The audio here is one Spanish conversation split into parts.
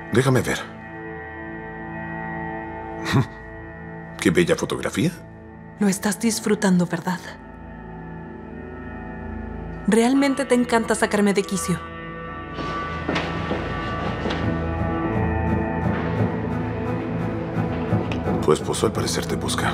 Déjame ver. ¡Qué bella fotografía! Lo estás disfrutando, ¿verdad? Realmente te encanta sacarme de quicio. Tu esposo al parecer te busca.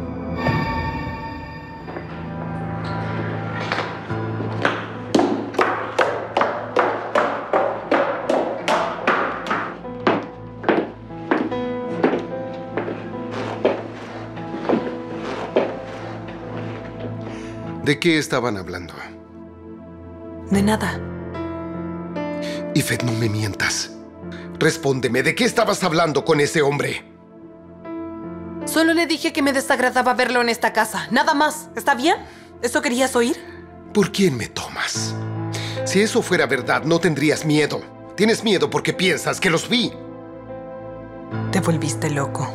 ¿De qué estaban hablando? De nada. Yvette, no me mientas. Respóndeme, ¿de qué estabas hablando con ese hombre? Solo le dije que me desagradaba verlo en esta casa. Nada más. ¿Está bien? ¿Eso querías oír? ¿Por quién me tomas? Si eso fuera verdad, no tendrías miedo. Tienes miedo porque piensas que los vi. Te volviste loco.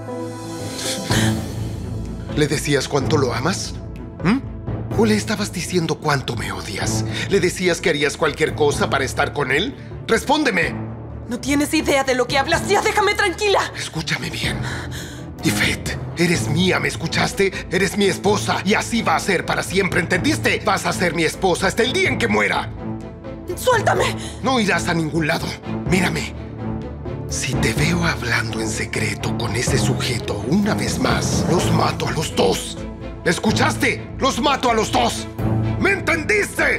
¿Le decías cuánto lo amas? ¿O le estabas diciendo cuánto me odias? ¿Le decías que harías cualquier cosa para estar con él? ¡Respóndeme! No tienes idea de lo que hablas. ¡Ya déjame tranquila! Escúchame bien. Yvette, eres mía, ¿me escuchaste? Eres mi esposa y así va a ser para siempre, ¿entendiste? Vas a ser mi esposa hasta el día en que muera. ¡Suéltame! No irás a ningún lado. Mírame. Si te veo hablando en secreto con ese sujeto una vez más, los mato a los dos. ¿Escuchaste? ¡Los mato a los dos! ¿Me entendiste?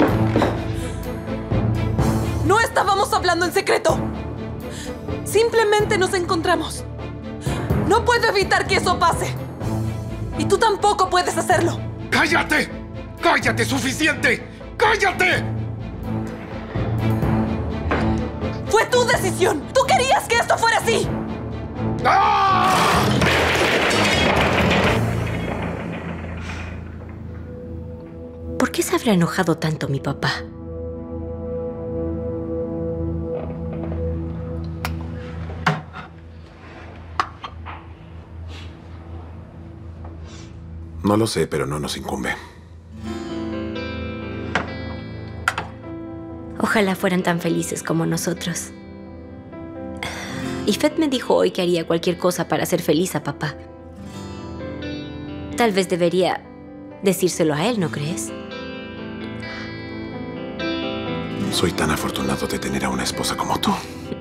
No estábamos hablando en secreto. Simplemente nos encontramos. No puedo evitar que eso pase. Y tú tampoco puedes hacerlo. ¡Cállate! ¡Cállate! ¡Suficiente! ¡Cállate! Fue tu decisión. Tú querías que esto fuera así. ¡Ah! ¿Por qué se habrá enojado tanto mi papá? No lo sé, pero no nos incumbe. Ojalá fueran tan felices como nosotros. Yvette me dijo hoy que haría cualquier cosa para hacer feliz a papá. Tal vez debería decírselo a él, ¿no crees? Soy tan afortunado de tener a una esposa como tú.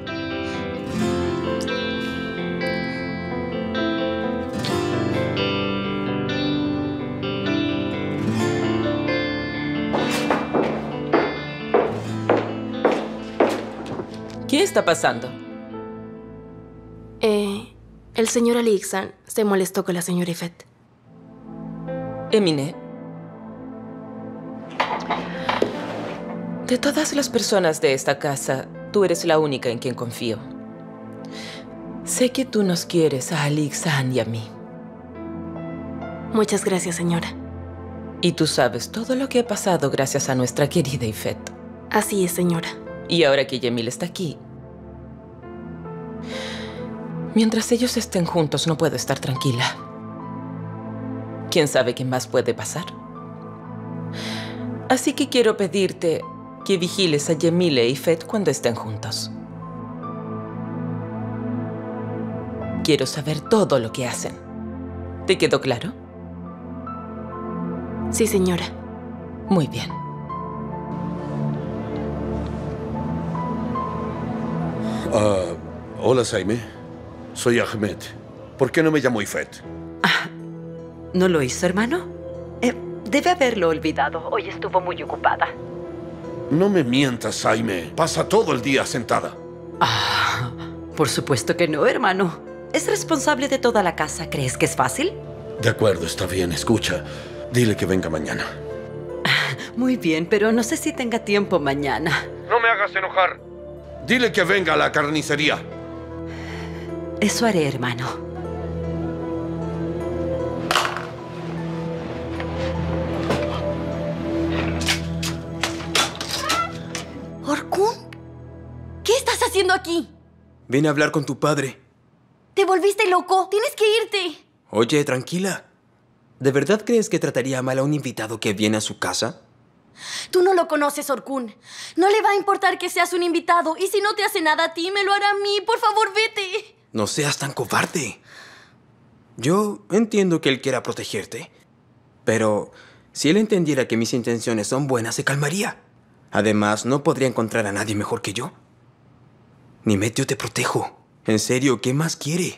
¿Qué está pasando? El señor Alixan se molestó con la señora Yvette. Emine. De todas las personas de esta casa, tú eres la única en quien confío. Sé que tú nos quieres a Alixan y a mí. Muchas gracias, señora. Y tú sabes todo lo que ha pasado gracias a nuestra querida Yvette. Así es, señora. Y ahora que Yemil está aquí, mientras ellos estén juntos, no puedo estar tranquila. ¿Quién sabe qué más puede pasar? Así que quiero pedirte que vigiles a Yemil e Yvette cuando estén juntos. Quiero saber todo lo que hacen. ¿Te quedó claro? Sí, señora. Muy bien. Hola, Saime. Soy Ahmed. ¿Por qué no me llamo Yvette? ¿No lo hizo, hermano? Debe haberlo olvidado. Hoy estuvo muy ocupada. No me mientas, Saime. Pasa todo el día sentada. Por supuesto que no, hermano. Es responsable de toda la casa. ¿Crees que es fácil? De acuerdo, está bien. Escucha, dile que venga mañana. Muy bien, pero no sé si tenga tiempo mañana. No me hagas enojar. Dile que venga a la carnicería. Eso haré, hermano. ¿Orkun? ¿Qué estás haciendo aquí? Vine a hablar con tu padre. ¿Te volviste loco? Tienes que irte. Oye, tranquila. ¿De verdad crees que trataría mal a un invitado que viene a su casa? Tú no lo conoces, Orkun. No le va a importar que seas un invitado. Y si no te hace nada a ti, me lo hará a mí. Por favor, vete. No seas tan cobarde. Yo entiendo que él quiera protegerte. Pero si él entendiera que mis intenciones son buenas, se calmaría. Además, no podría encontrar a nadie mejor que yo. Nimet, yo te protejo. En serio, ¿qué más quiere?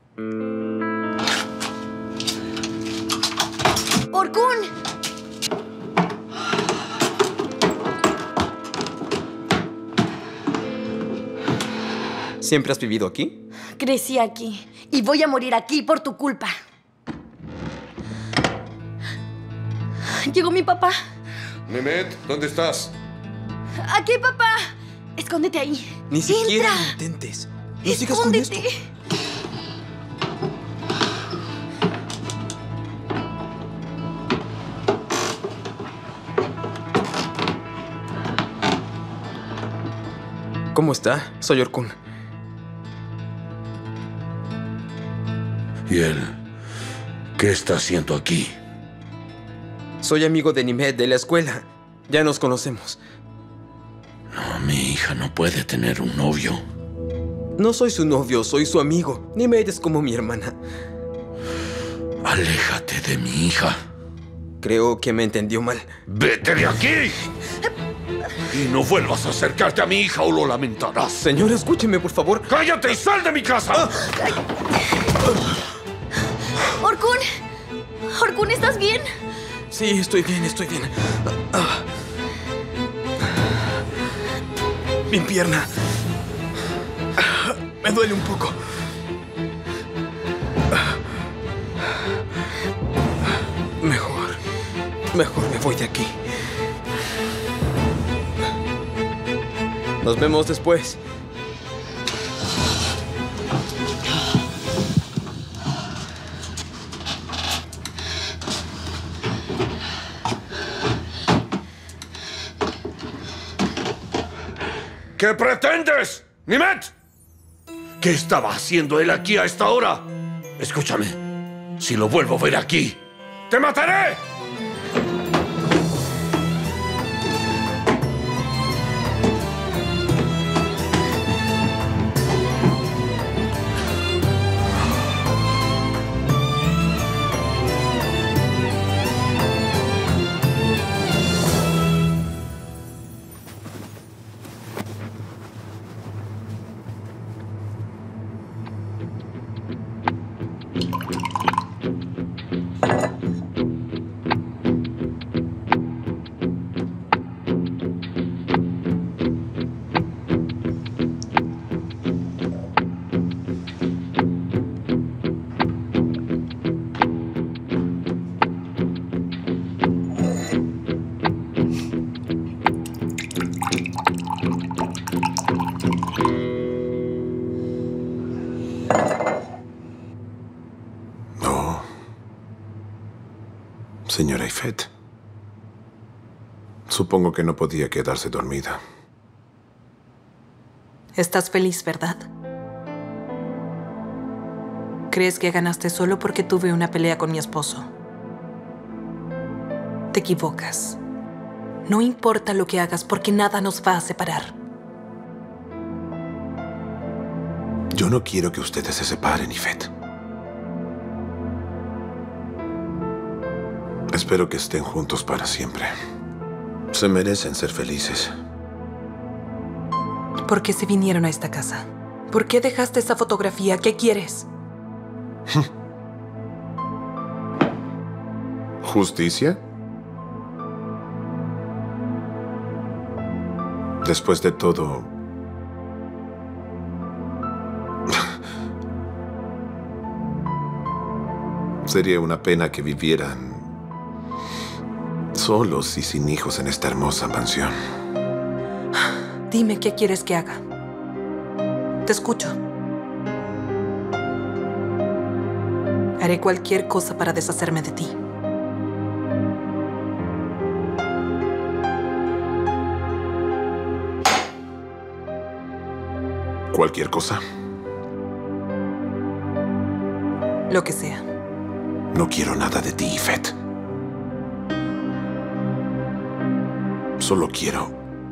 ¡Orkun! ¿Siempre has vivido aquí? Crecí aquí y voy a morir aquí por tu culpa. Llegó mi papá. Nimet, ¿dónde estás? Aquí, papá. Escóndete ahí. Ni siquiera Entra. lo intentes. No sigas con esto. Escóndete. ¿Cómo está? Soy Orkun. ¿Y él? ¿Qué está haciendo aquí? Soy amigo de Nimet de la escuela. Ya nos conocemos. No, mi hija no puede tener un novio. No soy su novio, soy su amigo. Nimet es como mi hermana. Aléjate de mi hija. Creo que me entendió mal. ¡Vete de aquí! Y no vuelvas a acercarte a mi hija o lo lamentarás. Señor, escúcheme, por favor. ¡Cállate y sal de mi casa! Orkun. Orkun, ¿estás bien? Sí, estoy bien, estoy bien. Mi pierna. Me duele un poco. Mejor me voy de aquí. Nos vemos después. ¿Qué pretendes, Nimet? ¿Qué estaba haciendo él aquí a esta hora? Escúchame. Si lo vuelvo a ver aquí, ¡te mataré! Señora Ifet, supongo que no podía quedarse dormida. Estás feliz, ¿verdad? ¿Crees que ganaste solo porque tuve una pelea con mi esposo? Te equivocas. No importa lo que hagas porque nada nos va a separar. Yo no quiero que ustedes se separen, Ifet. Espero que estén juntos para siempre. Se merecen ser felices. ¿Por qué se vinieron a esta casa? ¿Por qué dejaste esa fotografía? ¿Qué quieres? ¿Justicia? Después de todo, sería una pena que vivieran solos y sin hijos en esta hermosa mansión. Dime qué quieres que haga. Te escucho. Haré cualquier cosa para deshacerme de ti. ¿Cualquier cosa? Lo que sea. No quiero nada de ti, Ifet. Solo quiero...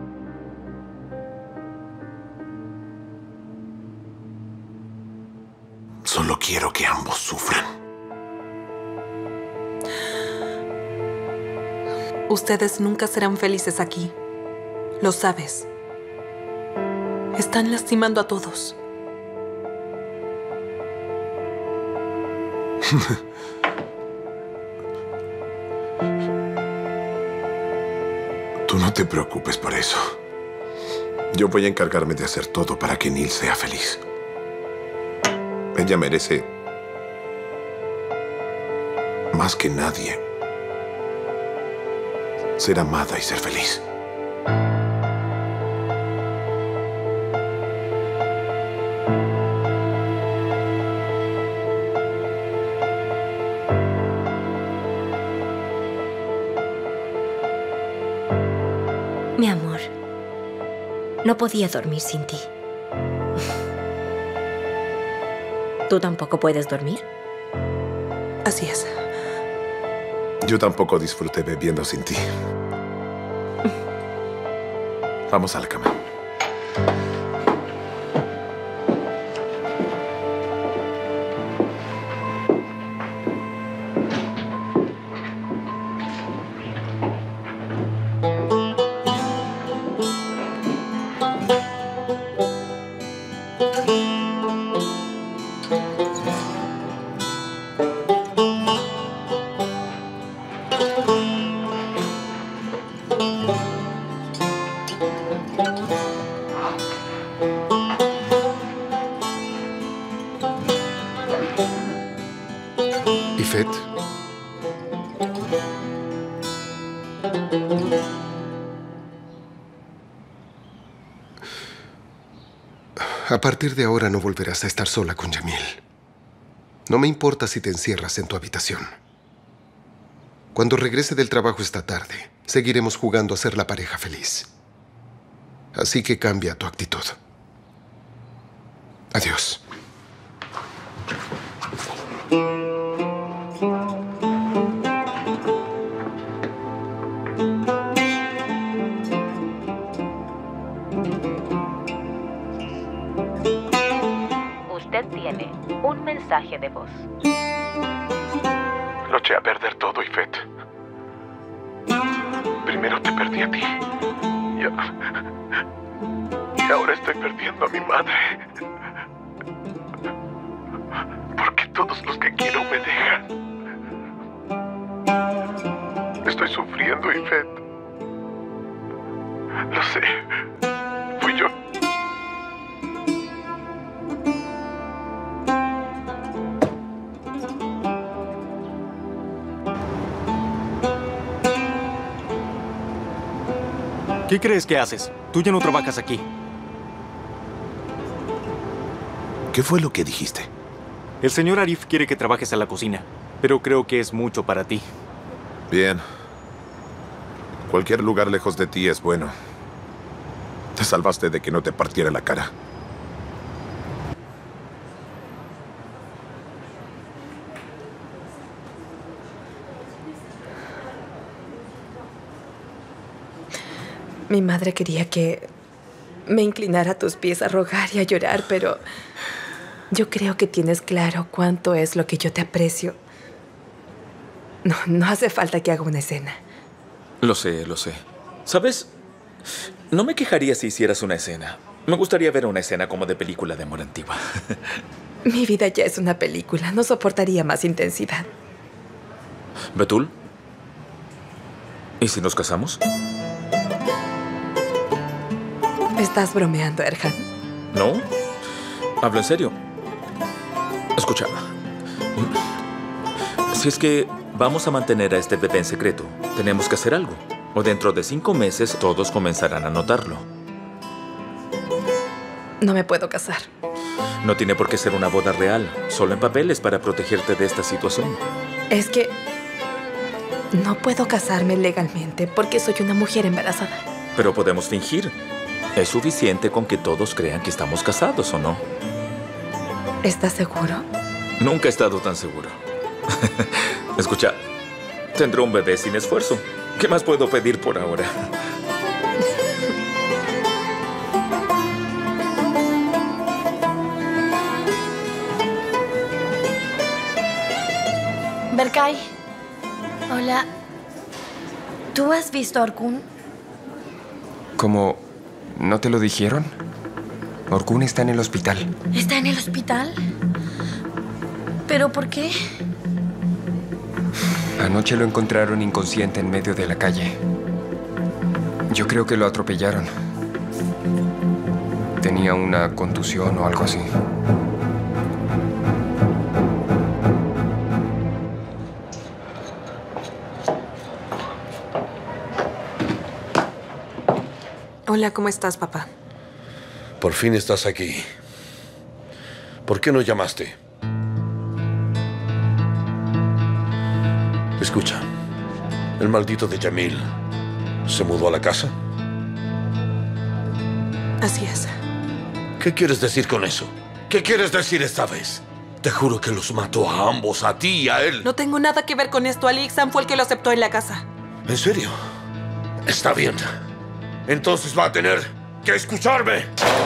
Solo quiero que ambos sufran. Ustedes nunca serán felices aquí. Lo sabes. Están lastimando a todos. Tú no te preocupes por eso. Yo voy a encargarme de hacer todo para que Neil sea feliz. Ella merece más que nadie ser amada y ser feliz. Mi amor, no podía dormir sin ti. ¿Tú tampoco puedes dormir? Así es. Yo tampoco disfruté bebiendo sin ti. Vamos a la cama. Yvette. A partir de ahora no volverás a estar sola con Jamil. No me importa si te encierras en tu habitación. Cuando regrese del trabajo esta tarde, seguiremos jugando a ser la pareja feliz. Así que cambia tu actitud. Adiós. Usted tiene un mensaje de voz. Lo eché a perder todo, Yvette. Primero te perdí a ti. Y ahora estoy perdiendo a mi madre. Porque todos los que quiero me dejan. Estoy sufriendo, Yvette. Lo sé. Fui yo. ¿Qué crees que haces? Tú ya no trabajas aquí. ¿Qué fue lo que dijiste? El señor Arif quiere que trabajes en la cocina, pero creo que es mucho para ti. Bien. Cualquier lugar lejos de ti es bueno. Te salvaste de que no te partiera la cara. Mi madre quería que me inclinara a tus pies a rogar y a llorar, pero yo creo que tienes claro cuánto es lo que yo te aprecio. No hace falta que haga una escena. Lo sé, lo sé. ¿Sabes? No me quejaría si hicieras una escena. Me gustaría ver una escena como de película de amor antigua. Mi vida ya es una película. No soportaría más intensidad. ¿Betul? ¿Y si nos casamos? ¿Estás bromeando, Erhan? No. Hablo en serio. Escucha. Si es que vamos a mantener a este bebé en secreto, tenemos que hacer algo. O dentro de 5 meses todos comenzarán a notarlo. No me puedo casar. No tiene por qué ser una boda real. Solo en papeles para protegerte de esta situación. Es que no puedo casarme legalmente porque soy una mujer embarazada. Pero podemos fingir. Es suficiente con que todos crean que estamos casados, ¿o no? ¿Estás seguro? Nunca he estado tan seguro. Escucha, tendré un bebé sin esfuerzo. ¿Qué más puedo pedir por ahora? Berkay. Hola. ¿Tú has visto a Orkun? ¿Cómo? ¿No te lo dijeron? Orkun está en el hospital. ¿Está en el hospital? ¿Pero por qué? Anoche lo encontraron inconsciente en medio de la calle. Yo creo que lo atropellaron. Tenía una contusión o algo así. Hola, ¿cómo estás, papá? Por fin estás aquí. ¿Por qué no llamaste? Escucha, el maldito de Jamil se mudó a la casa. Así es. ¿Qué quieres decir con eso? ¿Qué quieres decir esta vez? Te juro que los mató a ambos, a ti y a él. No tengo nada que ver con esto. Ali Iksan fue el que lo aceptó en la casa. ¿En serio? Está bien. Entonces va a tener que escucharme.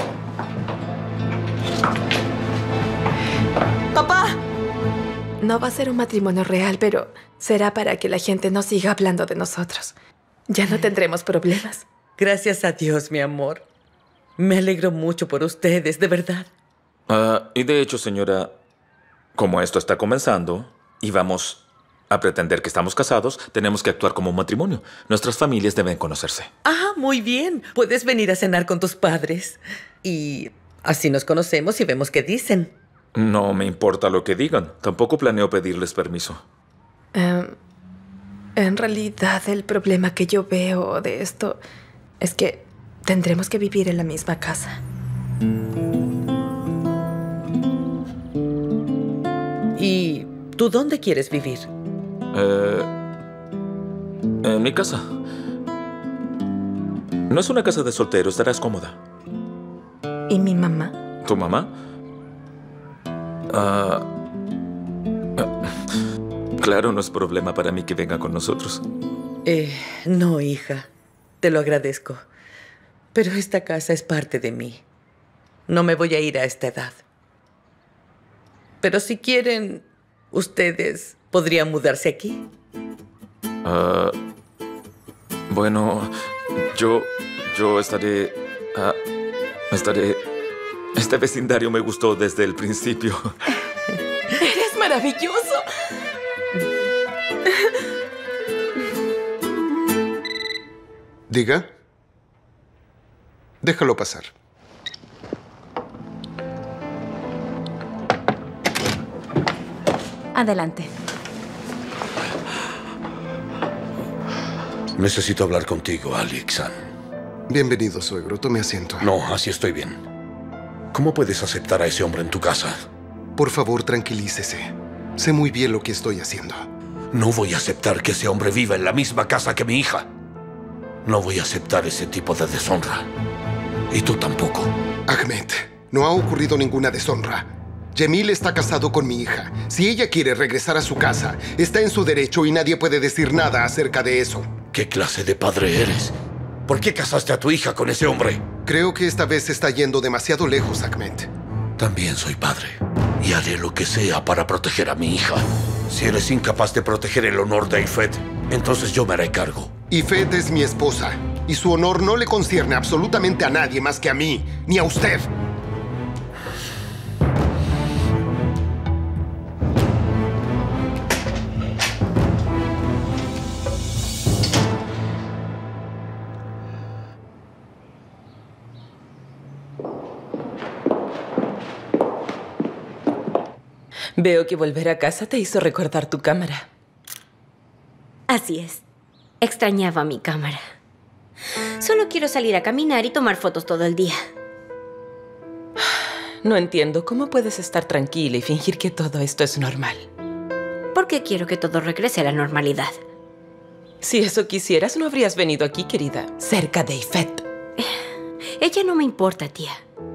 ¡Papá! No va a ser un matrimonio real, pero será para que la gente no siga hablando de nosotros. Ya no tendremos problemas. Gracias a Dios, mi amor. Me alegro mucho por ustedes, de verdad. Y de hecho, señora, como esto está comenzando y vamos a pretender que estamos casados, tenemos que actuar como un matrimonio. Nuestras familias deben conocerse. Ah, muy bien. Puedes venir a cenar con tus padres. Y así nos conocemos y vemos qué dicen. No me importa lo que digan. Tampoco planeo pedirles permiso. En realidad, el problema que yo veo de esto es que tendremos que vivir en la misma casa. ¿Y tú dónde quieres vivir? En mi casa. No es una casa de soltero, estarás cómoda. ¿Y mi mamá? ¿Tu mamá? Claro, no es problema para mí que venga con nosotros. No, hija. Te lo agradezco. Pero esta casa es parte de mí. No me voy a ir a esta edad. Pero si quieren, ustedes podrían mudarse aquí. Bueno, yo estaré... Este vecindario me gustó desde el principio. ¡Eres maravilloso! Diga. Déjalo pasar. Adelante. Necesito hablar contigo, Ali Iksan. Bienvenido, suegro. Tome asiento. No, así estoy bien. ¿Cómo puedes aceptar a ese hombre en tu casa? Por favor, tranquilícese. Sé muy bien lo que estoy haciendo. No voy a aceptar que ese hombre viva en la misma casa que mi hija. No voy a aceptar ese tipo de deshonra. Y tú tampoco. Ahmed, no ha ocurrido ninguna deshonra. Jamil está casado con mi hija. Si ella quiere regresar a su casa, está en su derecho y nadie puede decir nada acerca de eso. ¿Qué clase de padre eres? ¿Por qué casaste a tu hija con ese hombre? Creo que esta vez se está yendo demasiado lejos, Ahmed. También soy padre. Y haré lo que sea para proteger a mi hija. Si eres incapaz de proteger el honor de Ifet, entonces yo me haré cargo. Ifet es mi esposa. Y su honor no le concierne absolutamente a nadie más que a mí, ni a usted. Veo que volver a casa te hizo recordar tu cámara. Así es. Extrañaba mi cámara. Solo quiero salir a caminar y tomar fotos todo el día. No entiendo cómo puedes estar tranquila y fingir que todo esto es normal. Porque quiero que todo regrese a la normalidad. Si eso quisieras, no habrías venido aquí, querida. Cerca de Ifet. Ella no me importa, tía.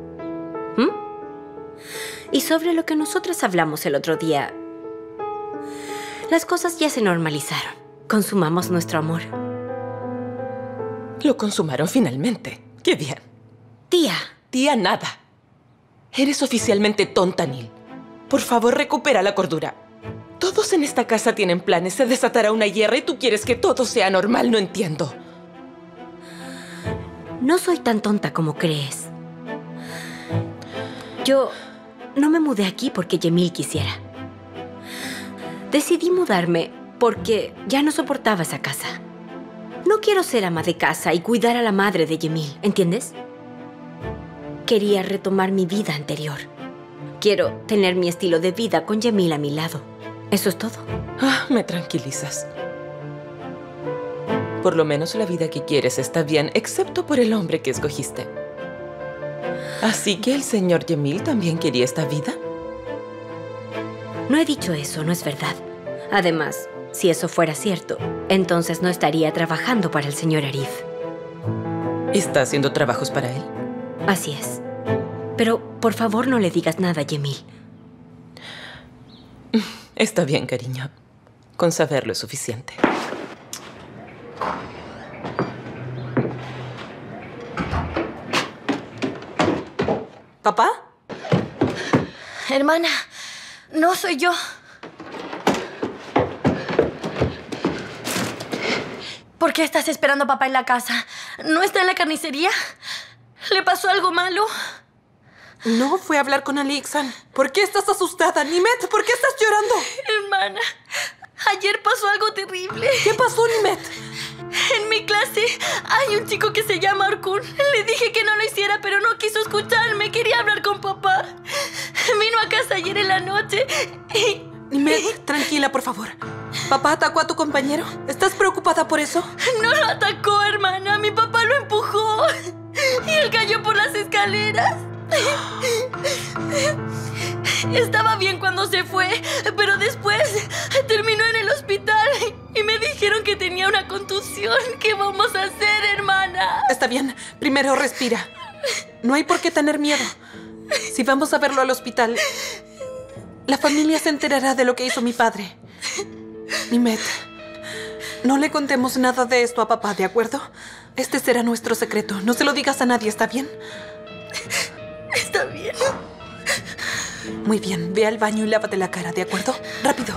Y sobre lo que nosotras hablamos el otro día, las cosas ya se normalizaron. Consumamos nuestro amor. Lo consumaron finalmente. ¡Qué bien! Tía. Tía, nada. Eres oficialmente tonta, Neil. Por favor, recupera la cordura. Todos en esta casa tienen planes. Se desatará una guerra y tú quieres que todo sea normal. No entiendo. No soy tan tonta como crees. Yo no me mudé aquí porque Yemil quisiera. Decidí mudarme porque ya no soportaba esa casa. No quiero ser ama de casa y cuidar a la madre de Yemil, ¿entiendes? Quería retomar mi vida anterior. Quiero tener mi estilo de vida con Yemil a mi lado. Eso es todo. Me tranquilizas. Por lo menos la vida que quieres está bien, excepto por el hombre que escogiste. ¿Así que el señor Yemil también quería esta vida? No he dicho eso, no es verdad. Además, si eso fuera cierto, entonces no estaría trabajando para el señor Arif. ¿Está haciendo trabajos para él? Así es. Pero, por favor, no le digas nada a Yemil. Está bien, cariño. Con saberlo es suficiente. ¿Papá? Hermana, no soy yo. ¿Por qué estás esperando a papá en la casa? ¿No está en la carnicería? ¿Le pasó algo malo? No, fue a hablar con Ali Iksan. ¿Por qué estás asustada? Nimet, ¿por qué estás llorando? Hermana, ayer pasó algo terrible. ¿Qué pasó, Nimet? En mi clase hay un chico que se llama Orkun. Le dije que no lo hiciera, pero no quiso escucharme. Quería hablar con papá. Vino a casa ayer en la noche y... Nimet, tranquila, por favor. ¿Papá atacó a tu compañero? ¿Estás preocupada por eso? No lo atacó, hermana. Mi papá lo empujó. Y él cayó por las escaleras. Estaba bien cuando se fue, pero después terminó en el hospital y me dijeron que tenía una contusión. ¿Qué vamos a hacer, hermana? Está bien. Primero respira. No hay por qué tener miedo. Si vamos a verlo al hospital, la familia se enterará de lo que hizo mi padre. Nimet, no le contemos nada de esto a papá, ¿de acuerdo? Este será nuestro secreto. No se lo digas a nadie, ¿está bien? Está bien. Muy bien, ve al baño y lávate la cara, ¿de acuerdo? Rápido.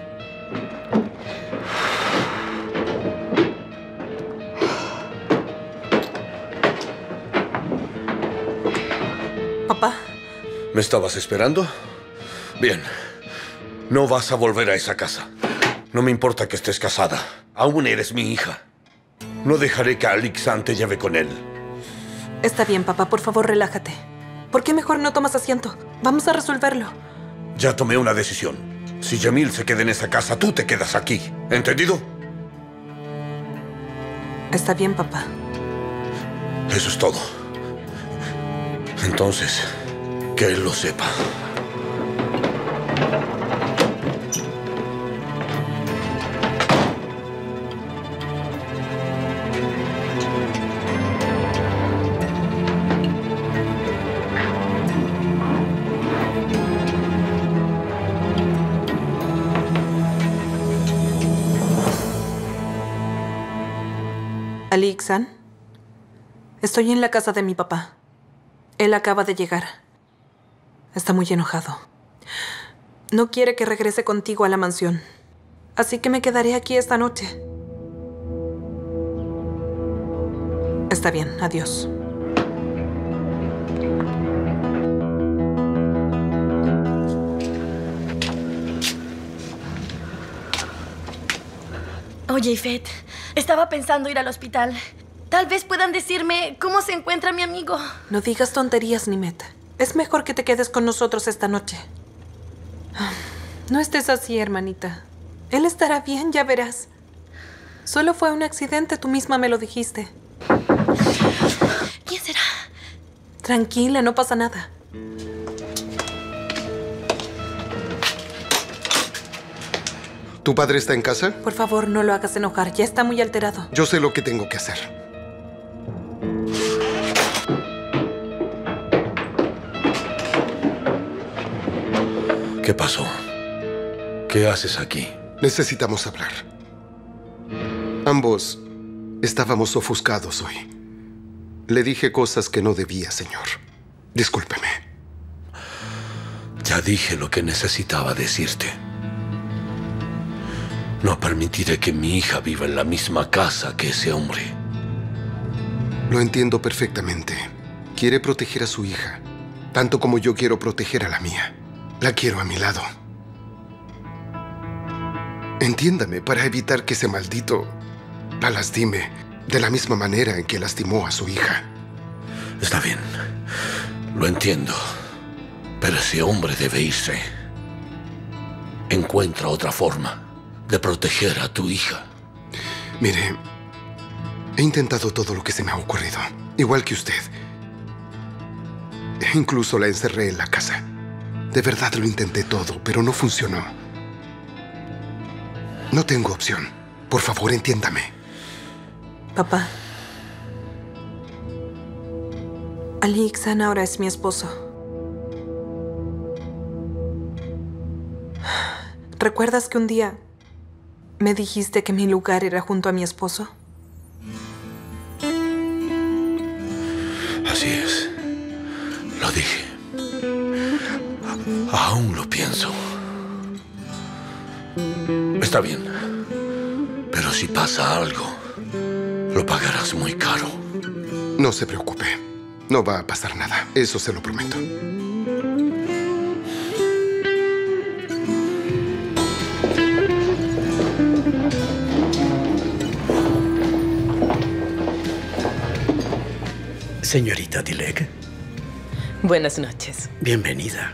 Papá. ¿Me estabas esperando? Bien. No vas a volver a esa casa. No me importa que estés casada. Aún eres mi hija. No dejaré que Ali Iksan te lleve con él. Está bien, papá. Por favor, relájate. ¿Por qué mejor no tomas asiento? Vamos a resolverlo. Ya tomé una decisión. Si Yemil se queda en esa casa, tú te quedas aquí. ¿Entendido? Está bien, papá. Eso es todo. Entonces, que él lo sepa. Ali Iksan, estoy en la casa de mi papá. Él acaba de llegar. Está muy enojado. No quiere que regrese contigo a la mansión. Así que me quedaré aquí esta noche. Está bien, adiós. Oye, Ifet, estaba pensando ir al hospital. Tal vez puedan decirme cómo se encuentra mi amigo. No digas tonterías, Nimet. Es mejor que te quedes con nosotros esta noche. No estés así, hermanita. Él estará bien, ya verás. Solo fue un accidente, tú misma me lo dijiste. ¿Quién será? Tranquila, no pasa nada. ¿Tu padre está en casa? Por favor, no lo hagas enojar. Ya está muy alterado. Yo sé lo que tengo que hacer. ¿Qué pasó? ¿Qué haces aquí? Necesitamos hablar. Ambos estábamos ofuscados hoy. Le dije cosas que no debía, señor. Discúlpeme. Ya dije lo que necesitaba decirte. No permitiré que mi hija viva en la misma casa que ese hombre. Lo entiendo perfectamente. Quiere proteger a su hija, tanto como yo quiero proteger a la mía. La quiero a mi lado. Entiéndame, para evitar que ese maldito la lastime de la misma manera en que lastimó a su hija. Está bien. Lo entiendo. Pero ese hombre debe irse. Encuentra otra forma de proteger a tu hija. Mire, he intentado todo lo que se me ha ocurrido, igual que usted. Incluso la encerré en la casa. De verdad lo intenté todo, pero no funcionó. No tengo opción. Por favor, entiéndame. Papá. Ali Iksan ahora es mi esposo. ¿Recuerdas que un día me dijiste que mi lugar era junto a mi esposo? Así es. Lo dije. Aún lo pienso. Está bien. Pero si pasa algo, lo pagarás muy caro. No se preocupe. No va a pasar nada. Eso se lo prometo. Señorita Dilek. Buenas noches. Bienvenida.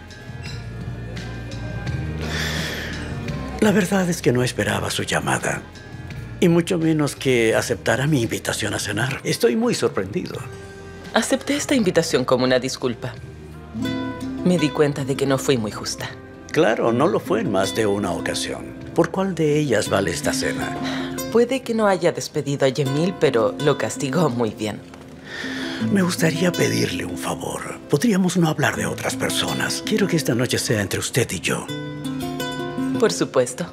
La verdad es que no esperaba su llamada. Y mucho menos que aceptara mi invitación a cenar. Estoy muy sorprendido. Acepté esta invitación como una disculpa. Me di cuenta de que no fui muy justa. Claro, no lo fue en más de una ocasión. ¿Por cuál de ellas vale esta cena? Puede que no haya despedido a Yemil, pero lo castigó muy bien. Me gustaría pedirle un favor. Podríamos no hablar de otras personas. Quiero que esta noche sea entre usted y yo. Por supuesto.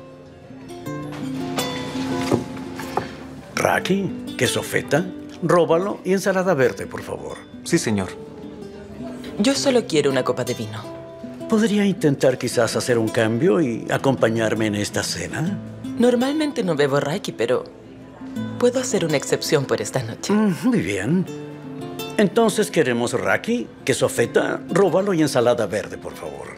Raki, queso feta, róbalo y ensalada verde, por favor. Sí, señor. Yo solo quiero una copa de vino. ¿Podría intentar quizás hacer un cambio y acompañarme en esta cena? Normalmente no bebo Raki, pero puedo hacer una excepción por esta noche. Muy bien. Entonces queremos Raki, queso feta, róbalo y ensalada verde, por favor.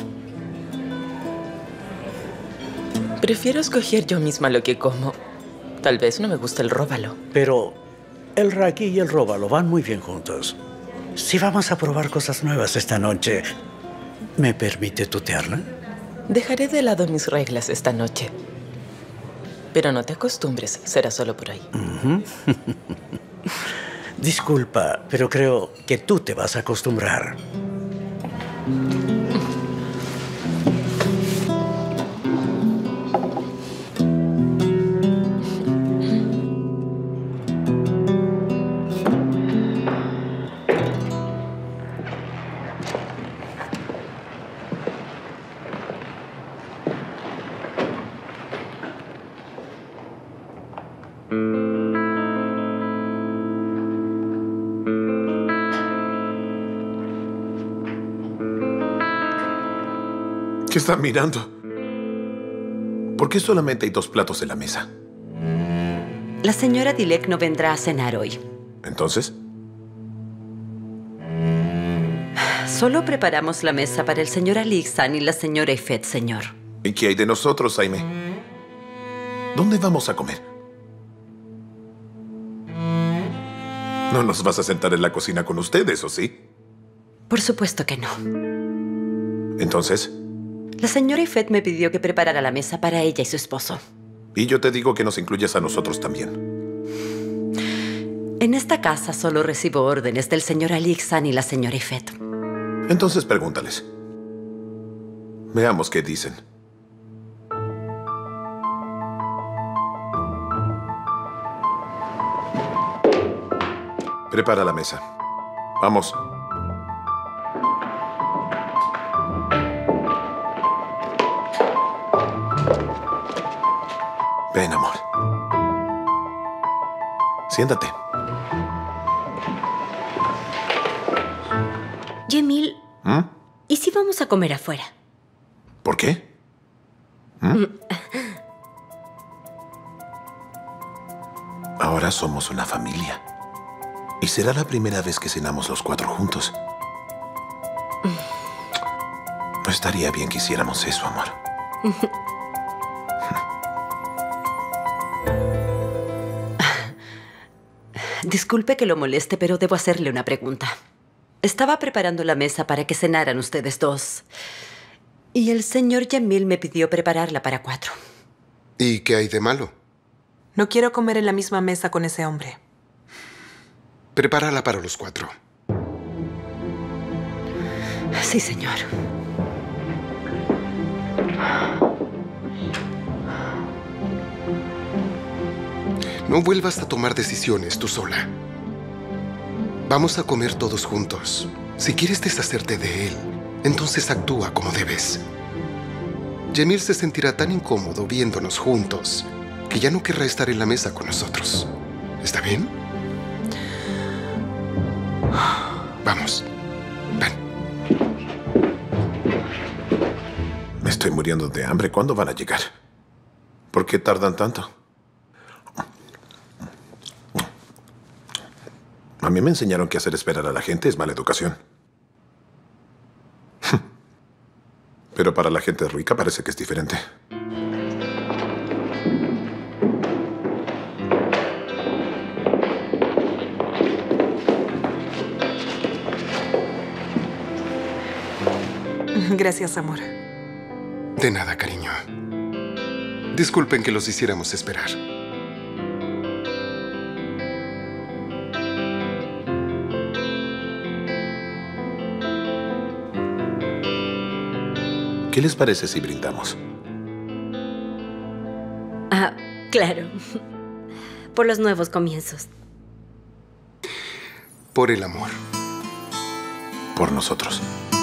Prefiero escoger yo misma lo que como. Tal vez no me gusta el róbalo. Pero el Raki y el róbalo van muy bien juntos. Si vamos a probar cosas nuevas esta noche, ¿me permite tutearla? Dejaré de lado mis reglas esta noche. Pero no te acostumbres, será solo por hoy. Disculpa, pero creo que tú te vas a acostumbrar. ¿Qué están mirando? ¿Por qué solamente hay 2 platos en la mesa? La señora Dilek no vendrá a cenar hoy. ¿Entonces? Solo preparamos la mesa para el señor Ali Iksan y la señora Ifet, señor. ¿Y qué hay de nosotros, Jaime? ¿Dónde vamos a comer? ¿No nos vas a sentar en la cocina con ustedes, o sí? Por supuesto que no. ¿Entonces? La señora Ifet me pidió que preparara la mesa para ella y su esposo. Y yo te digo que nos incluyas a nosotros también. En esta casa solo recibo órdenes del señor Ali Iksan y la señora Ifet. Entonces pregúntales. Veamos qué dicen. Prepara la mesa. Vamos. Ven, amor. Siéntate. Yemil, ¿y si vamos a comer afuera? ¿Por qué? Ahora somos una familia. Y será la primera vez que cenamos los 4 juntos. No estaría bien que hiciéramos eso, amor. Disculpe que lo moleste, pero debo hacerle una pregunta. Estaba preparando la mesa para que cenaran ustedes dos. Y el señor Yamil me pidió prepararla para 4. ¿Y qué hay de malo? No quiero comer en la misma mesa con ese hombre. Prepárala para los 4. Sí, señor. No vuelvas a tomar decisiones tú sola. Vamos a comer todos juntos. Si quieres deshacerte de él, entonces actúa como debes. Yamil se sentirá tan incómodo viéndonos juntos que ya no querrá estar en la mesa con nosotros. ¿Está bien? Vamos. Ven. Me estoy muriendo de hambre. ¿Cuándo van a llegar? ¿Por qué tardan tanto? A mí me enseñaron que hacer esperar a la gente es mala educación. Pero para la gente rica parece que es diferente. Gracias, amor. De nada, cariño. Disculpen que los hiciéramos esperar. ¿Qué les parece si brindamos? Ah, claro. Por los nuevos comienzos. Por el amor. Por nosotros.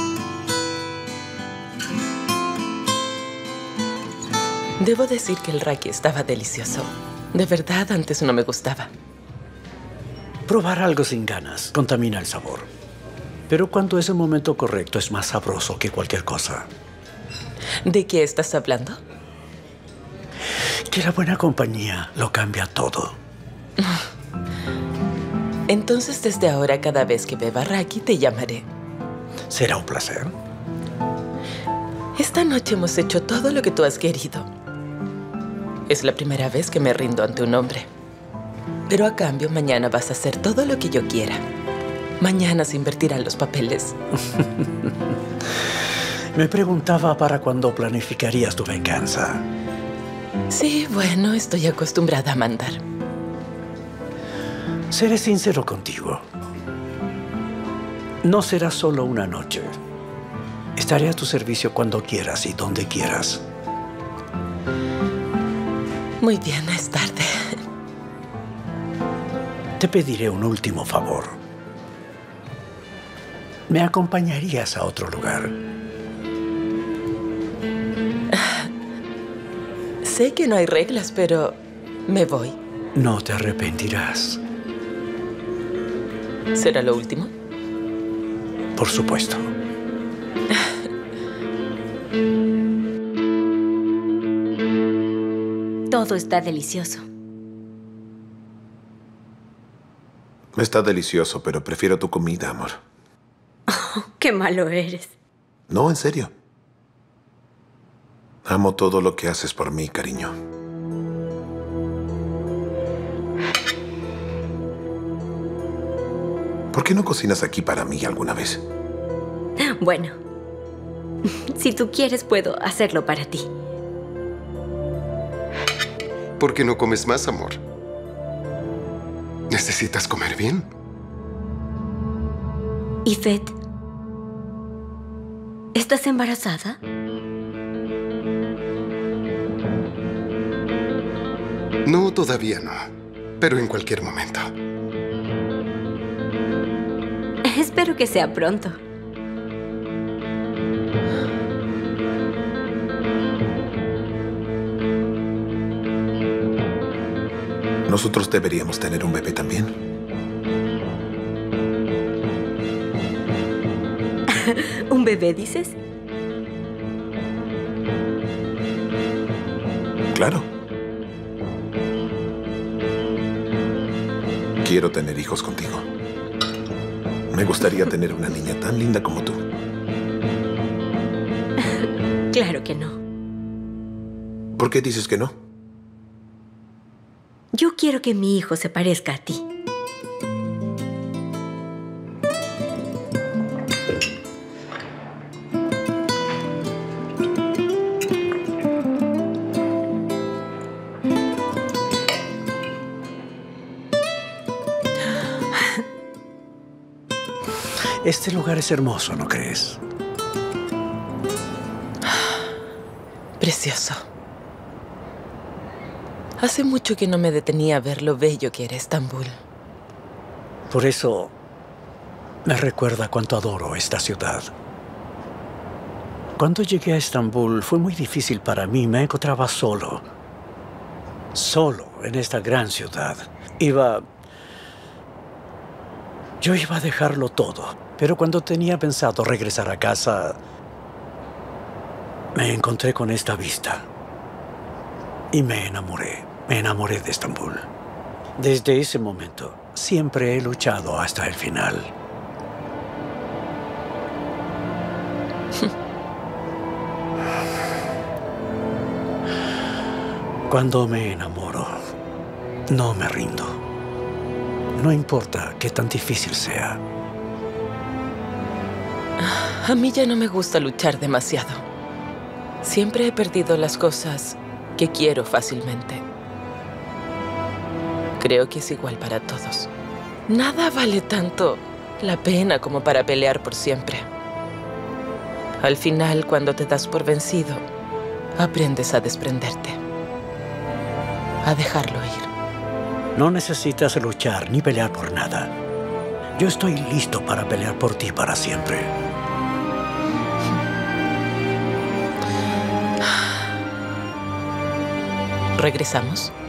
Debo decir que el raki estaba delicioso. De verdad, antes no me gustaba. Probar algo sin ganas contamina el sabor. Pero cuando es el momento correcto es más sabroso que cualquier cosa. ¿De qué estás hablando? Que la buena compañía lo cambia todo. Entonces, desde ahora, cada vez que beba raki, te llamaré. Será un placer. Esta noche hemos hecho todo lo que tú has querido. Es la primera vez que me rindo ante un hombre. Pero a cambio, mañana vas a hacer todo lo que yo quiera. Mañana se invertirán los papeles. Me preguntaba para cuándo planificarías tu venganza. Sí, bueno, estoy acostumbrada a mandar. Seré sincero contigo. No será solo una noche. Estaré a tu servicio cuando quieras y donde quieras. Muy bien, es tarde. Te pediré un último favor. ¿Me acompañarías a otro lugar? Sé que no hay reglas, pero me voy. No te arrepentirás. ¿Será lo último? Por supuesto. Todo está delicioso. Está delicioso, pero prefiero tu comida, amor. Qué malo eres. No, en serio. Amo todo lo que haces por mí, cariño. ¿Por qué no cocinas aquí para mí alguna vez? Bueno, si tú quieres, puedo hacerlo para ti. ¿Por qué no comes más, amor? ¿Necesitas comer bien? Yvette, ¿estás embarazada? No, todavía no. Pero en cualquier momento. Espero que sea pronto. Nosotros deberíamos tener un bebé también. ¿Un bebé, dices? Claro. quiero tener hijos contigo. Me gustaría tener una niña tan linda como tú. Claro que no. ¿Por qué dices que no? Yo quiero que mi hijo se parezca a ti. Este lugar es hermoso, ¿no crees? Precioso. Hace mucho que no me detenía a ver lo bello que era Estambul. Por eso me recuerda cuánto adoro esta ciudad. Cuando llegué a Estambul fue muy difícil para mí. Me encontraba solo. Solo en esta gran ciudad. Yo iba a dejarlo todo. Pero cuando tenía pensado regresar a casa, me encontré con esta vista. Y me enamoré. Me enamoré de Estambul. Desde ese momento, siempre he luchado hasta el final. Cuando me enamoro, no me rindo. No importa qué tan difícil sea. A mí ya no me gusta luchar demasiado. Siempre he perdido las cosas que quiero fácilmente. Creo que es igual para todos. Nada vale tanto la pena como para pelear por siempre. Al final, cuando te das por vencido, aprendes a desprenderte, a dejarlo ir. No necesitas luchar ni pelear por nada. Yo estoy listo para pelear por ti para siempre. ¿Regresamos?